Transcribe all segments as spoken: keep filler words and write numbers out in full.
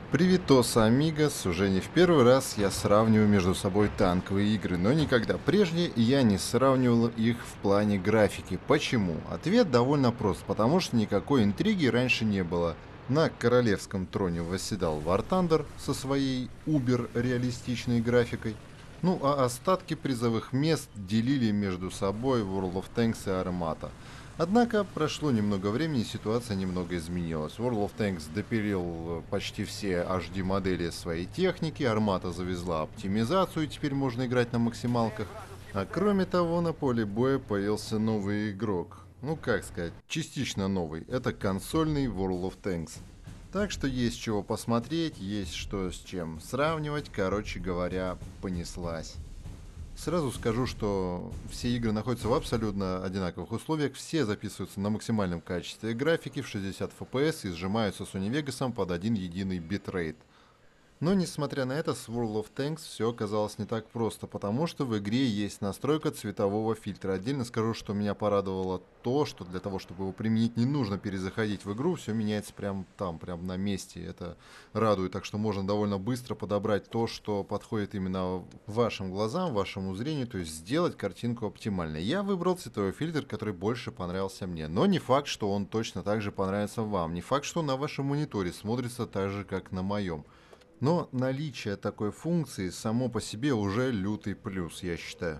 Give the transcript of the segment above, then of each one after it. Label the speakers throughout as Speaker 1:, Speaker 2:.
Speaker 1: Привитос, амигос! Уже не в первый раз я сравниваю между собой танковые игры, но никогда прежде я не сравнивал их в плане графики. Почему? Ответ довольно прост, потому что никакой интриги раньше не было. На королевском троне восседал War Thunder со своей убер-реалистичной графикой, ну а остатки призовых мест делили между собой World of Tanks и Armata. Однако прошло немного времени, и ситуация немного изменилась. World of Tanks допилил э, почти все эйч ди-модели своей техники, Armata завезла оптимизацию, и теперь можно играть на максималках. А кроме того, на поле боя появился новый игрок. Ну, как сказать, частично новый. Это консольный World of Tanks. Так что есть чего посмотреть, есть что с чем сравнивать. Короче говоря, понеслась. Сразу скажу, что все игры находятся в абсолютно одинаковых условиях, все записываются на максимальном качестве графики в шестьдесят эф пи эс и сжимаются Sony Vegas под один единый битрейт. Но, несмотря на это, с World of Tanks все оказалось не так просто, потому что в игре есть настройка цветового фильтра. Отдельно скажу, что меня порадовало то, что для того, чтобы его применить, не нужно перезаходить в игру, все меняется прямо там, прямо на месте. Это радует, так что можно довольно быстро подобрать то, что подходит именно вашим глазам, вашему зрению, то есть сделать картинку оптимальной. Я выбрал цветовой фильтр, который больше понравился мне, но не факт, что он точно так же понравится вам, не факт, что на вашем мониторе смотрится так же, как на моем. Но наличие такой функции само по себе уже лютый плюс, я считаю.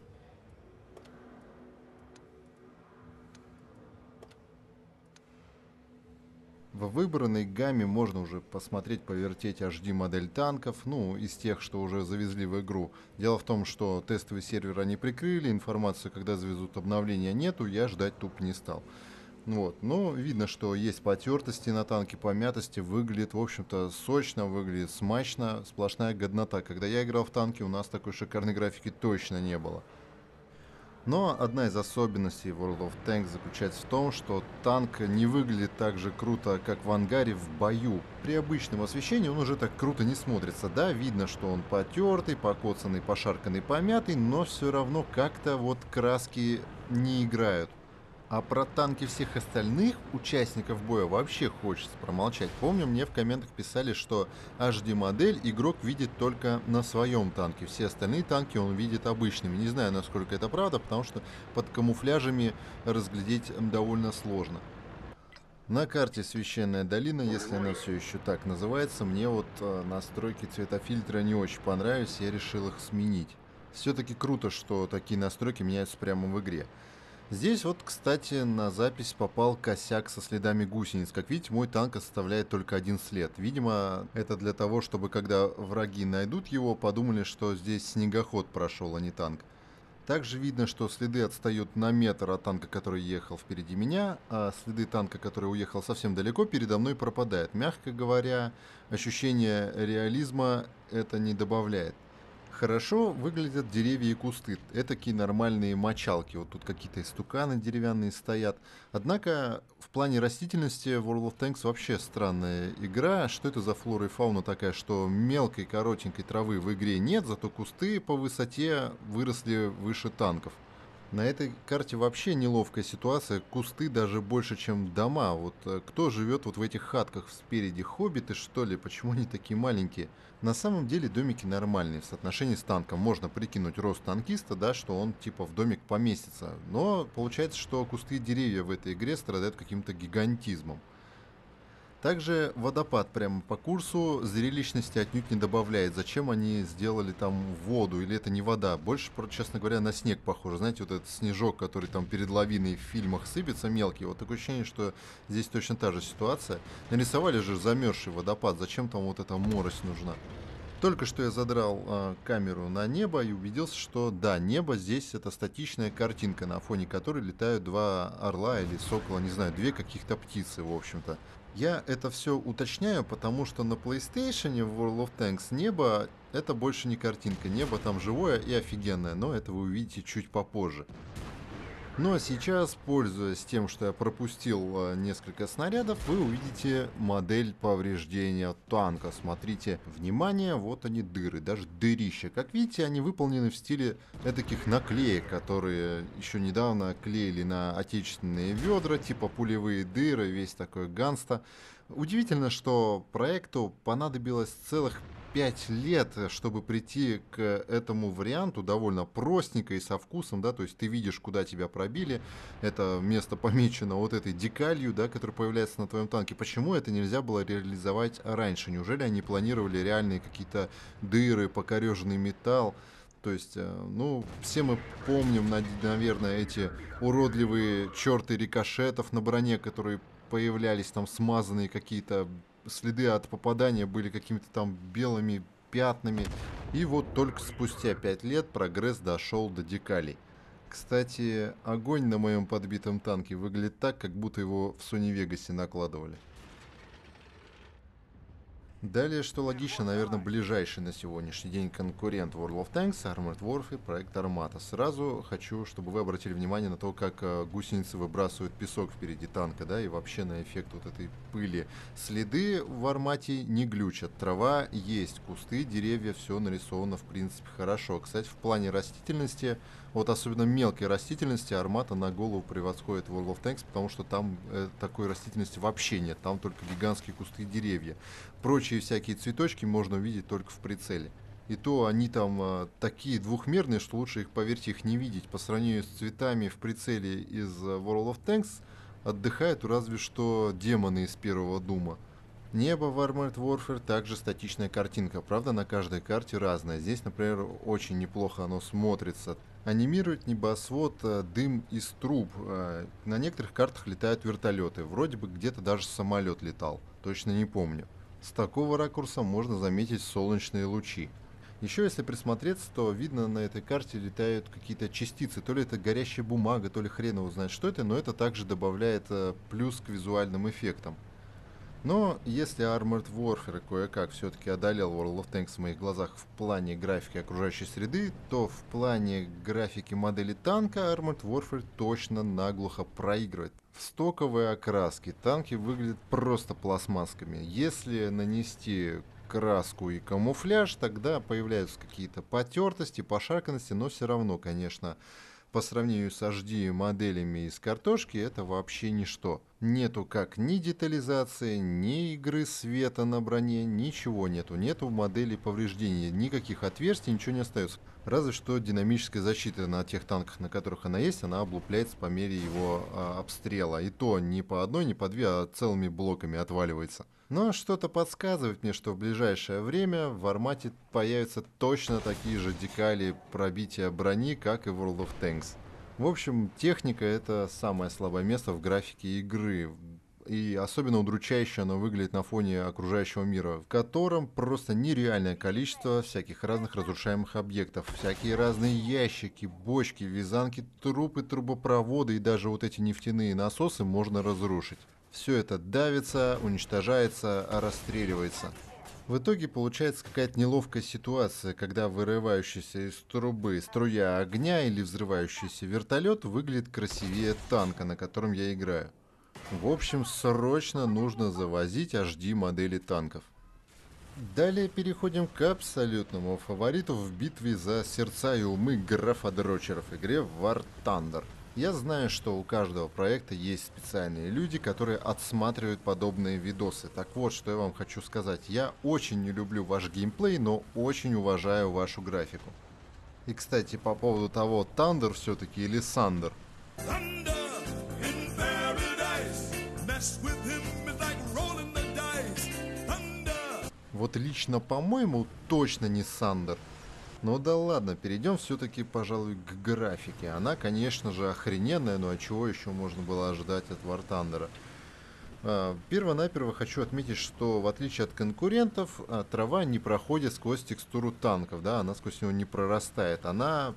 Speaker 1: В выбранной гамме можно уже посмотреть, повертеть эйч ди-модель танков, ну, из тех, что уже завезли в игру. Дело в том, что тестовый сервер они прикрыли, информацию, когда завезут обновления, нету, я ждать тупо не стал. Вот. Но видно, что есть потертости на танке, помятости, выглядит, в общем-то, сочно, выглядит смачно, сплошная годнота. Когда я играл в танки, у нас такой шикарной графики точно не было. Но одна из особенностей World of Tanks заключается в том, что танк не выглядит так же круто, как в ангаре в бою. При обычном освещении он уже так круто не смотрится. Да, видно, что он потертый, покоцанный, пошарканный, помятый, но все равно как-то вот краски не играют. А про танки всех остальных участников боя вообще хочется промолчать. Помню, мне в комментах писали, что эйч ди-модель игрок видит только на своем танке. Все остальные танки он видит обычными. Не знаю, насколько это правда, потому что под камуфляжами разглядеть довольно сложно. На карте Священная долина, если она все еще так называется, мне вот э, настройки цветофильтра не очень понравились, я решил их сменить. Все-таки круто, что такие настройки меняются прямо в игре. Здесь вот, кстати, на запись попал косяк со следами гусениц. Как видите, мой танк оставляет только один след. Видимо, это для того, чтобы когда враги найдут его, подумали, что здесь снегоход прошел, а не танк. Также видно, что следы отстают на метр от танка, который ехал впереди меня, а следы танка, который уехал совсем далеко, передо мной пропадают. Мягко говоря, ощущение реализма это не добавляет. Хорошо выглядят деревья и кусты. Этакие нормальные мочалки. Вот тут какие-то истуканы деревянные стоят. Однако в плане растительности World of Tanks вообще странная игра. Что это за флора и фауна такая, что мелкой коротенькой травы в игре нет, зато кусты по высоте выросли выше танков. На этой карте вообще неловкая ситуация. Кусты даже больше, чем дома. Вот э, кто живет вот в этих хатках спереди? Хоббиты, что ли? Почему они такие маленькие? На самом деле домики нормальные. В соотношении с танком можно прикинуть рост танкиста, да, что он типа в домик поместится. Но получается, что кусты и деревья в этой игре страдают каким-то гигантизмом. Также водопад прямо по курсу зрелищности отнюдь не добавляет. Зачем они сделали там воду? Или это не вода? Больше, про- честно говоря, на снег похоже. Знаете, вот этот снежок, который там перед лавиной в фильмах сыпется мелкий. Вот такое ощущение, что здесь точно та же ситуация. Нарисовали же замерзший водопад. Зачем там вот эта морось нужна? Только что я задрал э, камеру на небо и убедился, что да, небо здесь это статичная картинка, на фоне которой летают два орла или сокола, не знаю, две каких-то птицы, в общем-то. Я это все уточняю, потому что на PlayStation в World of Tanks небо это больше не картинка. Небо там живое и офигенное, но это вы увидите чуть попозже. Ну а сейчас, пользуясь тем, что я пропустил э, несколько снарядов, вы увидите модель повреждения танка. Смотрите, внимание, вот они дыры, даже дырища. Как видите, они выполнены в стиле таких наклеек, которые еще недавно клеили на отечественные ведра, типа пулевые дыры, весь такой ганста. Удивительно, что проекту понадобилось целых пять лет, чтобы прийти к этому варианту довольно простенько и со вкусом, да, то есть ты видишь, куда тебя пробили, это место помечено вот этой декалью, да, которая появляется на твоем танке. Почему это нельзя было реализовать раньше? Неужели они планировали реальные какие-то дыры, покореженный металл? То есть, э, ну, все мы помним, над- наверное, эти уродливые черты рикошетов на броне, которые появлялись там смазанные какие-то следы от попадания были какими-то там белыми пятнами. И вот только спустя пять лет прогресс дошел до декалей. Кстати, огонь на моем подбитом танке выглядит так, как будто его в Sony Vegas накладывали. Далее, что логично, наверное, ближайший на сегодняшний день конкурент World of Tanks, Armored Warfare, проект Armata. Сразу хочу, чтобы вы обратили внимание на то, как э, гусеницы выбрасывают песок впереди танка, да, и вообще на эффект вот этой пыли. Следы в Армате не глючат, трава есть, кусты, деревья, все нарисовано в принципе хорошо. Кстати, в плане растительности, вот особенно мелкой растительности, Армата на голову превосходит World of Tanks, потому что там э, такой растительности вообще нет, там только гигантские кусты и деревья. Прочие всякие цветочки можно увидеть только в прицеле. И то они там э, такие двухмерные, что лучше их, поверьте, их не видеть. По сравнению с цветами в прицеле из э, World of Tanks отдыхают разве что демоны из первого Дума. Небо в Armored Warfare также статичная картинка, правда на каждой карте разная. Здесь, например, очень неплохо оно смотрится. Анимирует небосвод э, дым из труб. Э, на некоторых картах летают вертолеты. Вроде бы где-то даже самолет летал. Точно не помню. С такого ракурса можно заметить солнечные лучи. Еще если присмотреться, то видно на этой карте летают какие-то частицы. То ли это горящая бумага, то ли хрен его знает, что это, но это также добавляет э, плюс к визуальным эффектам. Но если Armored Warfare кое-как все-таки одолел World of Tanks в моих глазах в плане графики окружающей среды, то в плане графики модели танка Armored Warfare точно наглухо проигрывает. В стоковой окраске танки выглядят просто пластмасскими. Если нанести краску и камуфляж, тогда появляются какие-то потертости, пошарканности, но все равно, конечно, по сравнению с эйч ди моделями из картошки, это вообще ничто. Нету как ни детализации, ни игры света на броне, ничего нету. Нету модели повреждений, никаких отверстий, ничего не остается. Разве что динамическая защита на тех танках, на которых она есть, она облупляется по мере его а, обстрела. И то не по одной, не по две, а целыми блоками отваливается. Но что-то подсказывает мне, что в ближайшее время в Армате появятся точно такие же декали пробития брони, как и в World of Tanks. В общем, техника — это самое слабое место в графике игры. И особенно удручающе она выглядит на фоне окружающего мира, в котором просто нереальное количество всяких разных разрушаемых объектов. Всякие разные ящики, бочки, вязанки, трупы, трубопроводы и даже вот эти нефтяные насосы можно разрушить. Все это давится, уничтожается, расстреливается. В итоге получается какая-то неловкая ситуация, когда вырывающийся из трубы струя огня или взрывающийся вертолет выглядит красивее танка, на котором я играю. В общем, срочно нужно завозить эйч ди модели танков. Далее переходим к абсолютному фавориту в битве за сердца и умы графодрочеров в игре War Thunder. Я знаю, что у каждого проекта есть специальные люди, которые отсматривают подобные видосы. Так вот, что я вам хочу сказать. Я очень не люблю ваш геймплей, но очень уважаю вашу графику. И, кстати, по поводу того, Thunder все-таки или Thunder. Вот лично, по-моему, точно не Thunder. Ну да ладно, перейдем все-таки, пожалуй, к графике. Она, конечно же, охрененная, но а чего еще можно было ожидать от War Thunder? А, Перво-наперво хочу отметить, что в отличие от конкурентов, а, трава не проходит сквозь текстуру танков, да, она сквозь него не прорастает, она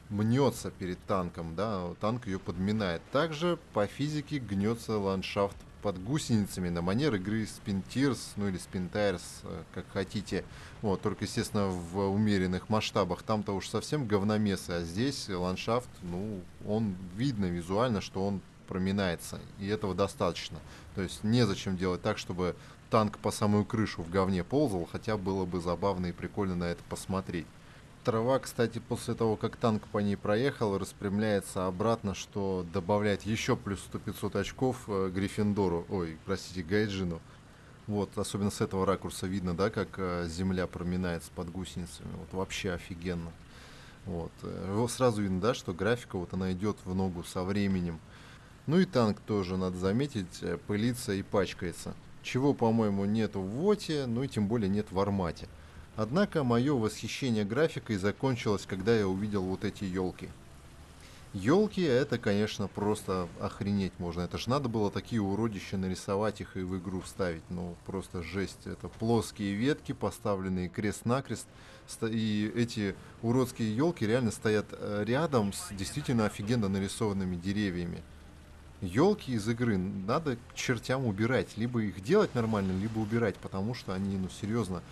Speaker 1: мнется перед танком, да, танк ее подминает. Также по физике гнется ландшафт под гусеницами на манер игры Spin Tears, ну или Spin Tires, э, как хотите. Вот, только, естественно, в умеренных масштабах. Там-то уж совсем говномесы, а здесь ландшафт, ну, он видно визуально, что он проминается, и этого достаточно. То есть незачем делать так, чтобы танк по самую крышу в говне ползал, хотя было бы забавно и прикольно на это посмотреть. Трава, кстати, после того, как танк по ней проехал, распрямляется обратно, что добавляет еще плюс сто-пятьсот очков э, Гриффиндору, ой, простите, Гайджину. Вот, особенно с этого ракурса видно, да, как э, земля проминается под гусеницами. Вот вообще офигенно. Вот. э, его сразу видно, да, что графика вот она идет в ногу со временем. Ну и танк тоже, надо заметить, э, пылится и пачкается. Чего, по-моему, нету в ВОТе, ну и тем более нет в Армате. Однако мое восхищение графикой закончилось, когда я увидел вот эти елки. Елки это, конечно, просто охренеть можно. Это ж надо было такие уродища нарисовать, их и в игру вставить. Ну, просто жесть. Это плоские ветки, поставленные крест-накрест. Ста- И эти уродские елки реально стоят э, рядом с действительно офигенно нарисованными деревьями. Елки из игры надо к чертям убирать. Либо их делать нормально, либо убирать, потому что они, ну серьезно,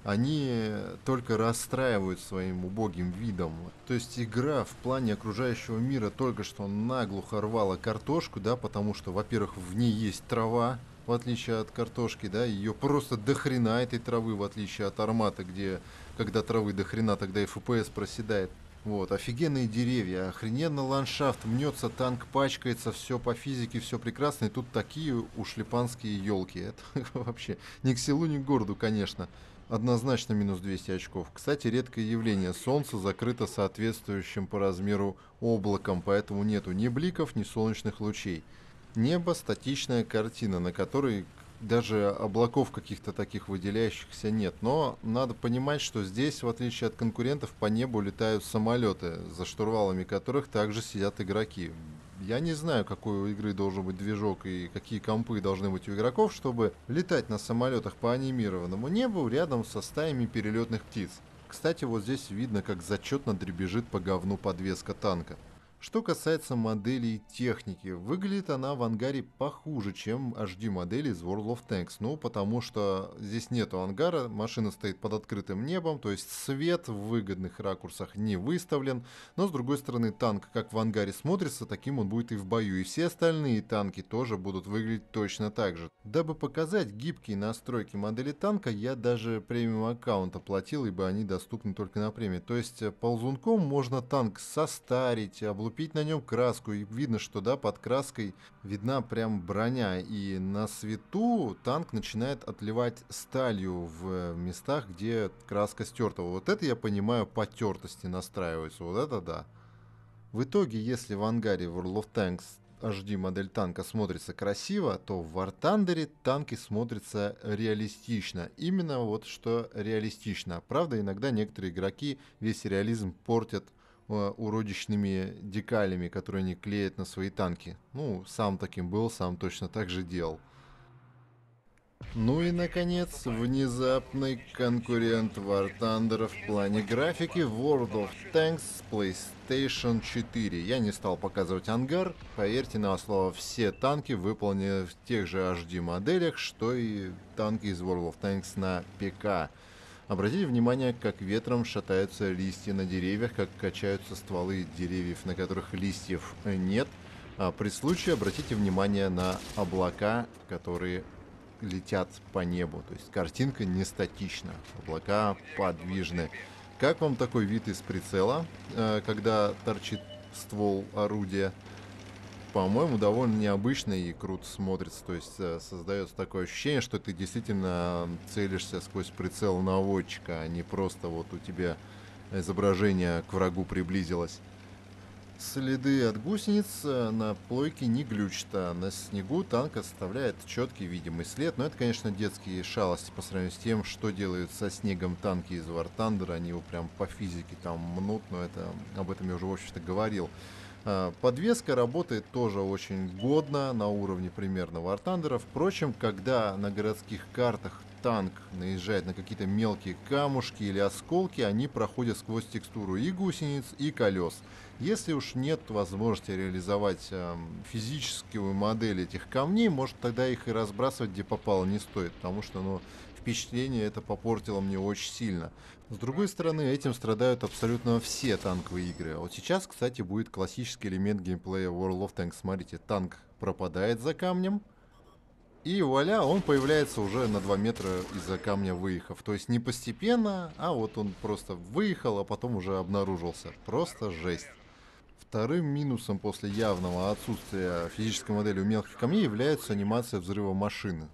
Speaker 1: они только расстраивают своим убогим видом. То есть игра в плане окружающего мира только что наглухо рвала картошку, да, потому что, во-первых, в ней есть трава, в отличие от картошки, да, ее просто до хрена этой травы, в отличие от Армата, где, когда травы до хрена, тогда и эф пи эс проседает. Вот, офигенные деревья, охрененно ландшафт, мнется танк, пачкается, все по физике, все прекрасно, и тут такие ушлепанские елки. Это вообще ни к селу, ни к городу, конечно. Однозначно минус двести очков. Кстати, редкое явление. Солнце закрыто соответствующим по размеру облаком, поэтому нету ни бликов, ни солнечных лучей. Небо — статичная картина, на которой даже облаков каких-то таких выделяющихся нет. Но надо понимать, что здесь, в отличие от конкурентов, по небу летают самолеты, за штурвалами которых также сидят игроки. Я не знаю, какой у игры должен быть движок и какие компы должны быть у игроков, чтобы летать на самолетах по анимированному небу рядом со стаями перелетных птиц. Кстати, вот здесь видно, как зачетно дребезжит по говну подвеска танка. Что касается моделей техники, выглядит она в ангаре похуже, чем эйч ди-модели из World of Tanks. Ну, потому что здесь нету ангара, машина стоит под открытым небом, то есть свет в выгодных ракурсах не выставлен. Но, с другой стороны, танк как в ангаре смотрится, таким он будет и в бою. И все остальные танки тоже будут выглядеть точно так же. Дабы показать гибкие настройки модели танка, я даже премиум аккаунт оплатил, ибо они доступны только на премии. То есть ползунком можно танк состарить, облупить на нем краску, и видно, что да, под краской видна прям броня, и на свету танк начинает отливать сталью в местах, где краска стерта. Вот это я понимаю, потертости настраиваются, вот это да. В итоге, если в ангаре World of Tanks эйч ди модель танка смотрится красиво, то в War Thunder танки смотрятся реалистично. Именно вот что реалистично. Правда, иногда некоторые игроки весь реализм портят э, уродичными декалями, которые они клеят на свои танки. Ну, сам таким был, сам точно так же делал. Ну и, наконец, внезапный конкурент War Thunder в плане графики World of Tanks PlayStation четыре. Я не стал показывать ангар, поверьте на слово, все танки выполнены в тех же эйч ди-моделях, что и танки из World of Tanks на ПК. Обратите внимание, как ветром шатаются листья на деревьях, как качаются стволы деревьев, на которых листьев нет. А при случае обратите внимание на облака, которые летят по небу. То есть картинка не статична, облака подвижны. Как вам такой вид из прицела, э, когда торчит ствол орудия? По-моему, довольно необычно и круто смотрится. То есть э, создается такое ощущение, что ты действительно целишься сквозь прицел наводчика, а не просто вот у тебя изображение к врагу приблизилось. Следы от гусениц э, на плойке не глючат, а на снегу танк оставляет четкий видимый след. Но это, конечно, детские шалости по сравнению с тем, что делают со снегом танки из War Thunder. Они его прям по физике там мнут, но это, об этом я уже, в общем-то, говорил. А, Подвеска работает тоже очень годно, на уровне примерно War Thunder. Впрочем, когда на городских картах танк наезжает на какие-то мелкие камушки или осколки, они проходят сквозь текстуру и гусениц, и колес. Если уж нет возможности реализовать э, физическую модель этих камней, может тогда их и разбрасывать где попало не стоит, потому что ну, впечатление это попортило мне очень сильно. С другой стороны, этим страдают абсолютно все танковые игры. А вот сейчас, кстати, будет классический элемент геймплея World of Tanks. Смотрите, танк пропадает за камнем, и вуаля, он появляется уже на два метра из-за камня выехав. То есть не постепенно, а вот он просто выехал, а потом уже обнаружился. Просто жесть. Вторым минусом после явного отсутствия физической модели у мелких камней является анимация взрыва машины.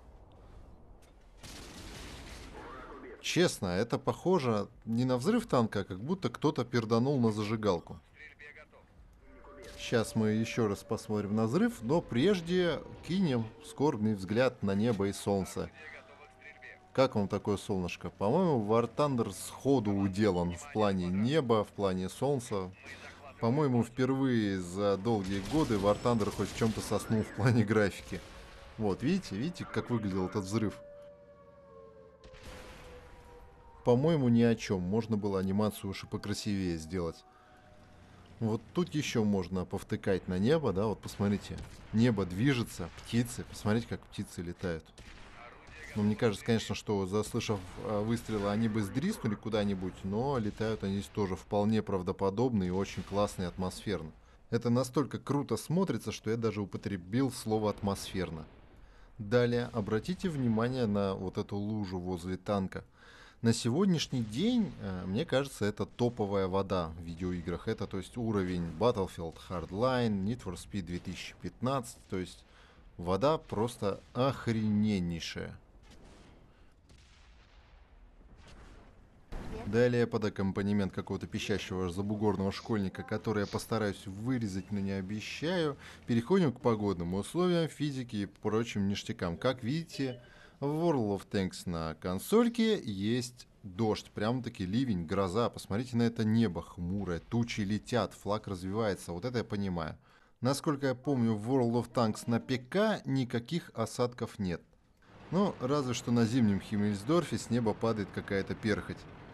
Speaker 1: Честно, это похоже не на взрыв танка, а как будто кто-то перданул на зажигалку. Сейчас мы еще раз посмотрим на взрыв, но прежде кинем скорбный взгляд на небо и солнце. Как вам такое солнышко? По-моему, War Thunder сходу уделан в плане неба, в плане солнца. По-моему, впервые за долгие годы War Thunder хоть в чем-то соснул в плане графики. Вот, видите, видите, как выглядел этот взрыв? По-моему, ни о чем. Можно было анимацию уж и покрасивее сделать. Вот тут еще можно повтыкать на небо, да, вот посмотрите. Небо движется, птицы, посмотрите, как птицы летают. Ну, мне кажется, конечно, что, заслышав э, выстрелы, они бы сдриснули куда-нибудь, но летают они здесь тоже вполне правдоподобно и очень классно и атмосферно. Это настолько круто смотрится, что я даже употребил слово «атмосферно». Далее, обратите внимание на вот эту лужу возле танка. На сегодняшний день, э, мне кажется, это топовая вода в видеоиграх. Это, то есть, уровень Battlefield Hardline, Need for Speed две тысячи пятнадцать. То есть, вода просто охрененнейшая. Далее под аккомпанемент какого-то пищащего забугорного школьника, который я постараюсь вырезать, но не обещаю, переходим к погодным условиям, физике и прочим ништякам. Как видите, в World of Tanks на консольке есть дождь, прям-таки ливень, гроза. Посмотрите на это небо хмурое, тучи летят, флаг развивается, вот это я понимаю. Насколько я помню, в World of Tanks на ПК никаких осадков нет. Ну, разве что на зимнем Химмельсдорфе с неба падает какая-то перхоть.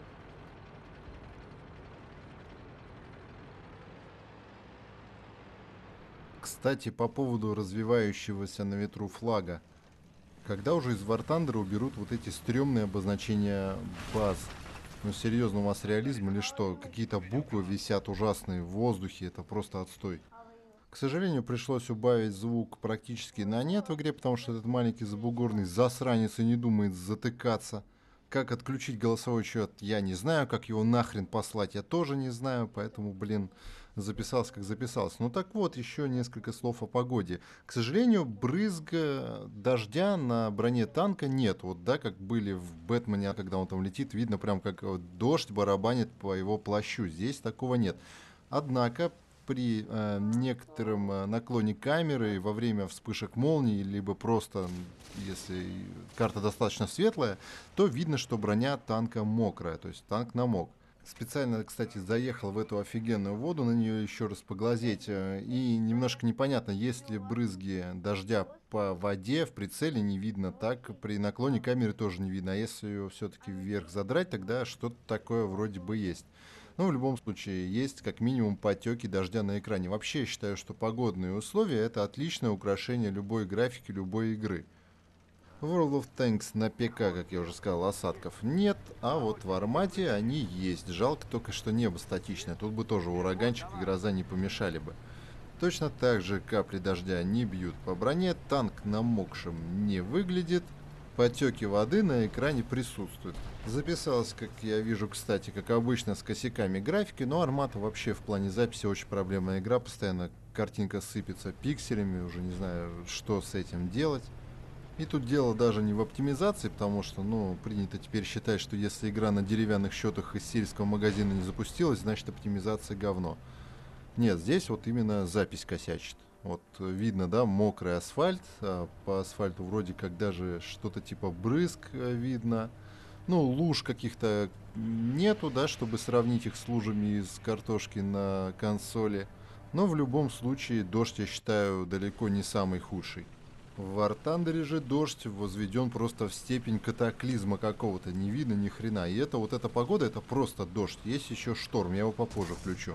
Speaker 1: Кстати, по поводу развивающегося на ветру флага. Когда уже из War Thunder уберут вот эти стрёмные обозначения баз? Ну серьезно, у вас реализм или что? Какие-то буквы висят ужасные в воздухе, это просто отстой. К сожалению, пришлось убавить звук практически на нет в игре, потому что этот маленький забугорный засранец и не думает затыкаться. Как отключить голосовой счет, я не знаю. Как его нахрен послать, я тоже не знаю. Поэтому, блин, записался как записался. Ну так вот, еще несколько слов о погоде. К сожалению, брызга дождя на броне танка нет. Вот, да, как были в Бэтмене, когда он там летит, видно прям как дождь барабанит по его плащу. Здесь такого нет. Однако, при э, некотором э, наклоне камеры во время вспышек молний, либо просто, если карта достаточно светлая, то видно, что броня танка мокрая, то есть танк намок. Специально, кстати, заехал в эту офигенную воду, на нее еще раз поглазеть, э, и немножко непонятно, есть ли брызги дождя по воде, в прицеле не видно, так при наклоне камеры тоже не видно, а если ее все-таки вверх задрать, тогда что-то такое вроде бы есть. Но в любом случае есть как минимум потеки дождя на экране. Вообще я считаю, что погодные условия это отличное украшение любой графики, любой игры. В World of Tanks на ПК, как я уже сказал, осадков нет, а вот в Армате они есть. Жалко только, что небо статичное. Тут бы тоже ураганчик и гроза не помешали бы. Точно так же капли дождя не бьют по броне, танк намокшим не выглядит. Потеки воды на экране присутствуют. Записалось, как я вижу, кстати, как обычно, с косяками графики, но Армата вообще в плане записи очень проблемная игра, постоянно картинка сыпется пикселями, уже не знаю, что с этим делать. И тут дело даже не в оптимизации, потому что, ну, принято теперь считать, что если игра на деревянных счетах из сельского магазина не запустилась, значит оптимизация говно. Нет, здесь вот именно запись косячит. Вот видно, да, мокрый асфальт, а по асфальту вроде как даже что-то типа брызг видно. Ну, луж каких-то нету, да, чтобы сравнить их с лужами из картошки на консоли. Но в любом случае дождь, я считаю, далеко не самый худший. В War Thunder же дождь возведен просто в степень катаклизма какого-то, не видно ни хрена. И это вот эта погода, это просто дождь. Есть еще шторм, я его попозже включу.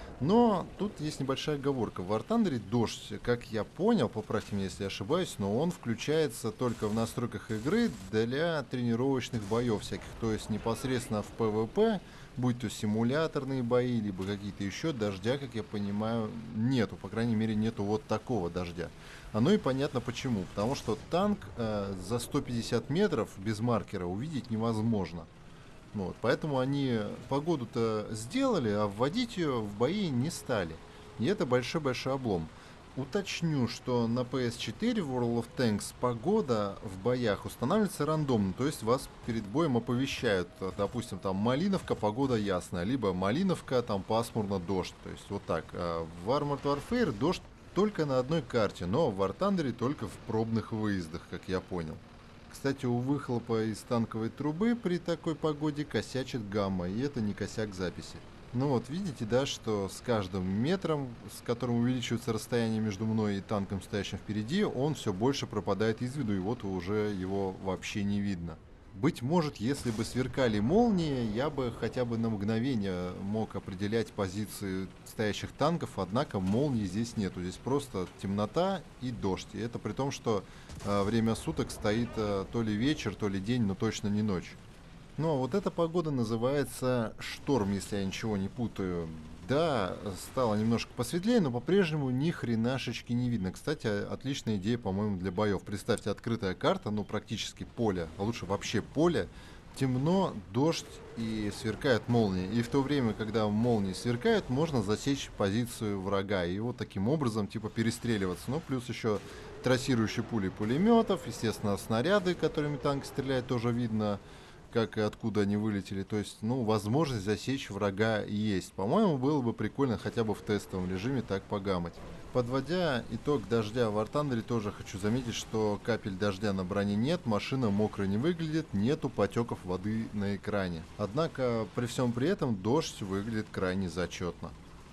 Speaker 1: Но тут есть небольшая оговорка. В War Thunder дождь, как я понял, поправьте меня, если я ошибаюсь, но он включается только в настройках игры для тренировочных боев всяких. То есть непосредственно в PvP, будь то симуляторные бои, либо какие-то еще, дождя, как я понимаю, нету. По крайней мере, нету вот такого дождя. Оно и понятно почему. Потому что танк э, за сто пятьдесят метров без маркера увидеть невозможно. Ну вот, поэтому они погоду-то сделали, а вводить ее в бои не стали. И это большой-большой облом. Уточню, что на пи эс четыре в World of Tanks погода в боях устанавливается рандомно, то есть вас перед боем оповещают, допустим, там Малиновка, погода ясная, либо Малиновка, там пасмурно, дождь, то есть вот так. А в Armored Warfare дождь только на одной карте, но в War Thunder только в пробных выездах, как я понял. Кстати, у выхлопа из танковой трубы при такой погоде косячит гамма, и это не косяк записи. Ну вот, видите, да, что с каждым метром, с которым увеличивается расстояние между мной и танком, стоящим впереди, он все больше пропадает из виду, и вот уже его вообще не видно. Быть может, если бы сверкали молнии, я бы хотя бы на мгновение мог определять позиции стоящих танков, однако молнии здесь нету. Здесь просто темнота и дождь. И это при том, что э, время суток стоит э, то ли вечер, то ли день, но точно не ночь. Ну, а вот эта погода называется шторм, если я ничего не путаю. Да, стало немножко посветлее, но по-прежнему ни хренашечки не видно. Кстати, отличная идея, по-моему, для боев. Представьте, открытая карта, ну, практически поле, а лучше вообще поле. Темно, дождь и сверкают молнии. И в то время, когда молнии сверкают, можно засечь позицию врага. И вот таким образом, типа, перестреливаться. Ну, плюс еще трассирующие пули пулеметов, естественно, снаряды, которыми танк стреляет, тоже видно, как и откуда они вылетели. То есть, ну, возможность засечь врага есть. По-моему, было бы прикольно хотя бы в тестовом режиме так погамать. Подводя итог дождя в War Thunder, тоже хочу заметить, что капель дождя на броне нет, машина мокрой не выглядит, нету потеков воды на экране. Однако, при всем при этом, дождь выглядит крайне зачетно.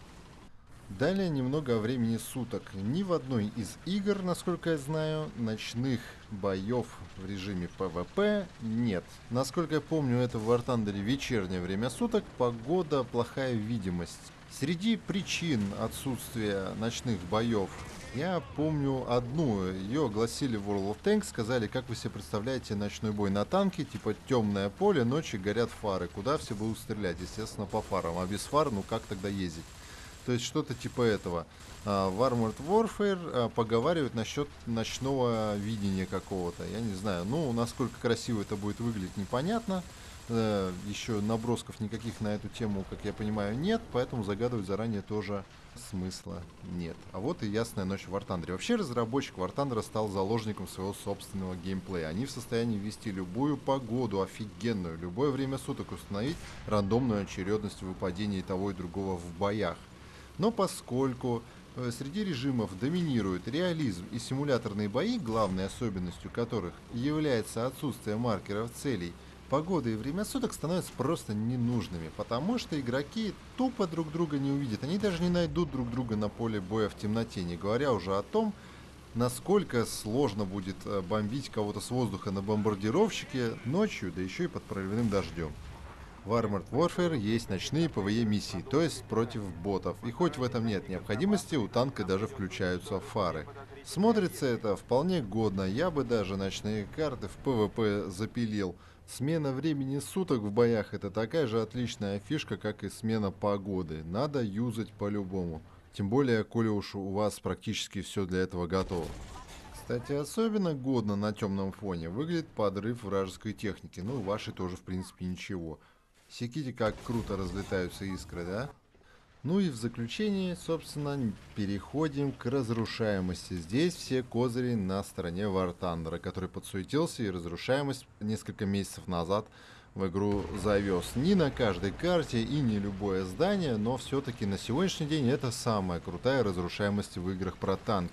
Speaker 1: Далее немного о времени суток. Ни в одной из игр, насколько я знаю, ночных боев в режиме PvP нет. Насколько я помню, это в War Thunder вечернее время суток, погода, плохая видимость. Среди причин отсутствия ночных боев я помню одну. Ее огласили в World of Tanks, сказали, как вы себе представляете ночной бой на танке, типа темное поле, ночью горят фары. Куда все будут стрелять? Естественно, по фарам. А без фар, ну как тогда ездить? То есть что-то типа этого. А, в Armored Warfare а, поговаривают насчет ночного видения какого-то. Я не знаю, ну, насколько красиво это будет выглядеть, непонятно. Э, еще набросков никаких на эту тему, как я понимаю, нет, поэтому загадывать заранее тоже смысла нет. А вот и ясная ночь в War Thunder. Вообще разработчик War Thunder стал заложником своего собственного геймплея. Они в состоянии ввести любую погоду, офигенную, любое время суток установить рандомную очередность выпадения того и другого в боях. Но поскольку э, среди режимов доминирует реализм и симуляторные бои, главной особенностью которых является отсутствие маркеров целей, погода и время суток становятся просто ненужными, потому что игроки тупо друг друга не увидят, они даже не найдут друг друга на поле боя в темноте, не говоря уже о том, насколько сложно будет э, бомбить кого-то с воздуха на бомбардировщике ночью, да еще и под проливным дождем. В Armored Warfare есть ночные PvE миссии, то есть против ботов, и хоть в этом нет необходимости, у танка даже включаются фары. Смотрится это вполне годно, я бы даже ночные карты в PvP запилил. Смена времени суток в боях — это такая же отличная фишка, как и смена погоды, надо юзать по-любому. Тем более, коли уж у вас практически все для этого готово. Кстати, особенно годно на темном фоне выглядит подрыв вражеской техники, ну вашей тоже в принципе ничего. Секите, как круто разлетаются искры, да? Ну и в заключение, собственно, переходим к разрушаемости. Здесь все козыри на стороне War Thunder, который подсуетился и разрушаемость несколько месяцев назад в игру завез. Не на каждой карте и не любое здание, но все-таки на сегодняшний день это самая крутая разрушаемость в играх про танки.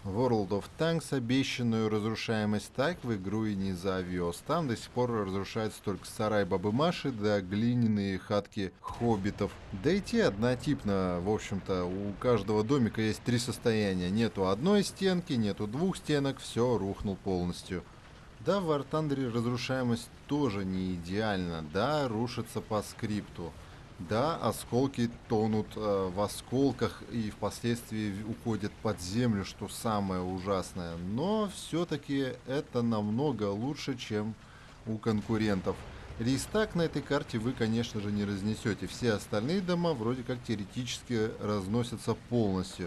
Speaker 1: World of Tanks обещанную разрушаемость так в игру и не завез. Там до сих пор разрушаются только сарай Бабы Маши да глиняные хатки хоббитов. Да и те однотипно, в общем-то, у каждого домика есть три состояния. Нету одной стенки, нету двух стенок, все рухнул полностью. Да, в War Thunder разрушаемость тоже не идеальна, да, рушится по скрипту. Да, осколки тонут э, в осколках и впоследствии уходят под землю, что самое ужасное. Но все-таки это намного лучше, чем у конкурентов. Рейстаг на этой карте вы, конечно же, не разнесете. Все остальные дома вроде как теоретически разносятся полностью.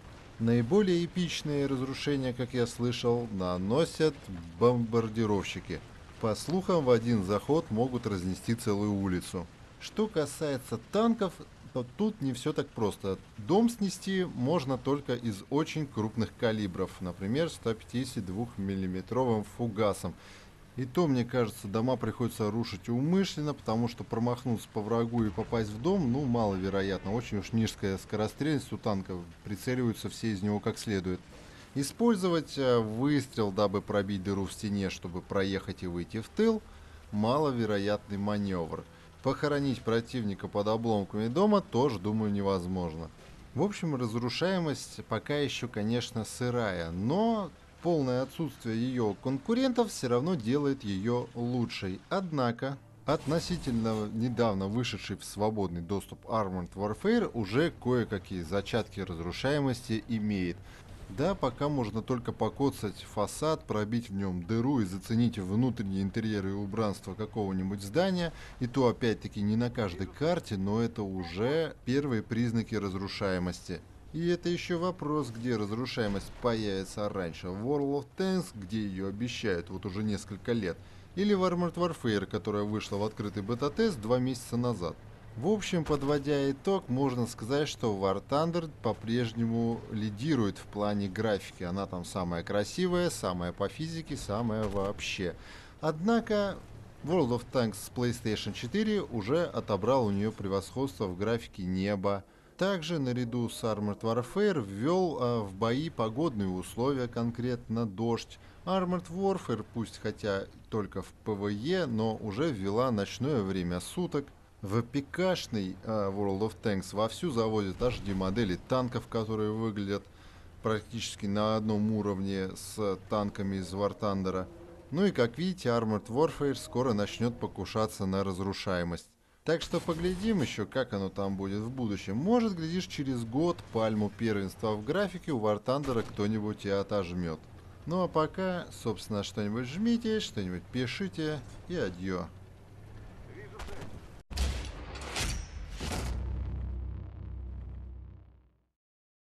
Speaker 1: Наиболее эпичные разрушения, как я слышал, наносят бомбардировщики. По слухам, в один заход могут разнести целую улицу. Что касается танков, то тут не все так просто. Дом снести можно только из очень крупных калибров, например, сто пятьдесят два миллиметровым фугасом. И то, мне кажется, дома приходится рушить умышленно, потому что промахнуться по врагу и попасть в дом, ну, маловероятно. Очень уж низкая скорострельность у танков, прицеливаются все из него как следует. Использовать э, выстрел, дабы пробить дыру в стене, чтобы проехать и выйти в тыл, маловероятный маневр. Похоронить противника под обломками дома тоже, думаю, невозможно. В общем, разрушаемость пока еще, конечно, сырая, но полное отсутствие ее конкурентов все равно делает ее лучшей. Однако, относительно недавно вышедший в свободный доступ Armored Warfare уже кое-какие зачатки разрушаемости имеет. Да, пока можно только покоцать фасад, пробить в нем дыру и заценить внутренние интерьеры и убранство какого-нибудь здания, и то опять-таки не на каждой карте, но это уже первые признаки разрушаемости. И это еще вопрос, где разрушаемость появится раньше. В World of Tanks, где ее обещают вот уже несколько лет, или в Armored Warfare, которая вышла в открытый бета-тест два месяца назад. В общем, подводя итог, можно сказать, что War Thunder по-прежнему лидирует в плане графики. Она там самая красивая, самая по физике, самая вообще. Однако World of Tanks с PlayStation четыре уже отобрал у нее превосходство в графике неба. Также наряду с Armored Warfare ввел а, в бои погодные условия, конкретно дождь. Armored Warfare, пусть хотя только в PvE, но уже ввела ночное время суток. В ПКшный uh, World of Tanks вовсю заводят эйч ди-модели танков, которые выглядят практически на одном уровне с танками из War Thunder. Ну и как видите, Armored Warfare скоро начнет покушаться на разрушаемость. Так что поглядим еще, как оно там будет в будущем. Может, глядишь, через год пальму первенства в графике у War Thunder кто-нибудь и отожмет. Ну а пока, собственно, что-нибудь жмите, что-нибудь пишите и адьё.